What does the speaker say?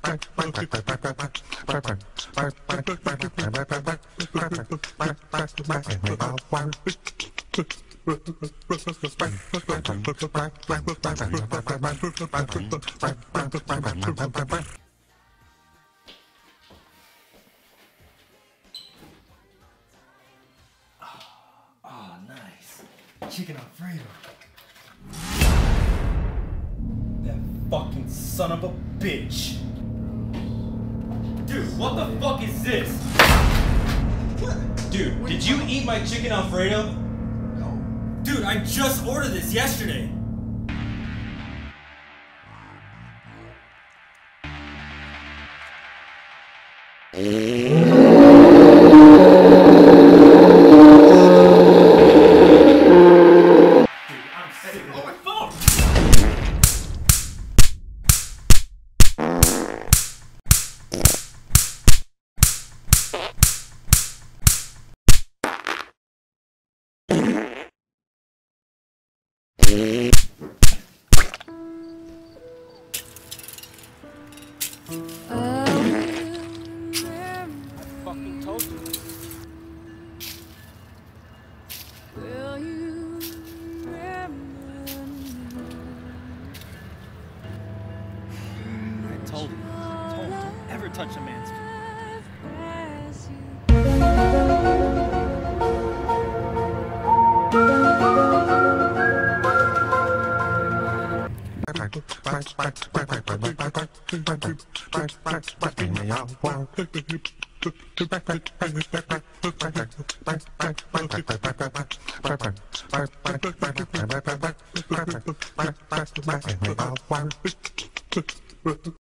Oh, nice. Chicken Alfredo. That fucking son of a bitch. Dude, what the fuck is this? Dude, did you eat my chicken Alfredo? No. Dude, I just ordered this yesterday. Fucking told you. Will you remember me? I told him. Don't ever touch a man's food.